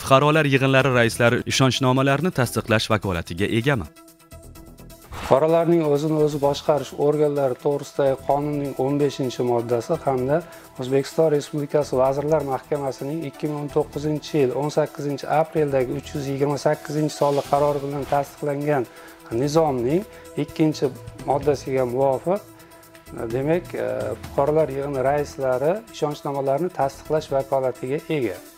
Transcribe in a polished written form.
Fuqarolar yig'inlari raislari ishonchnomalarni tasdiqlash vakolatiga egami? Fuqarolarning o'zini o'zi boshqarish organlari to'g'risidagi qonunning 15-moddasi hamda O'zbekiston Respublikasi Vazirlar Mahkamasining 2019-yil 18-apreldagi 328-sonli qarori bilan tasdiqlangan nizomning 2-moddasiga muvofiq, demak, fuqarolar yig'ini raislari ishonchnomalarni tasdiqlash vakolatiga ega.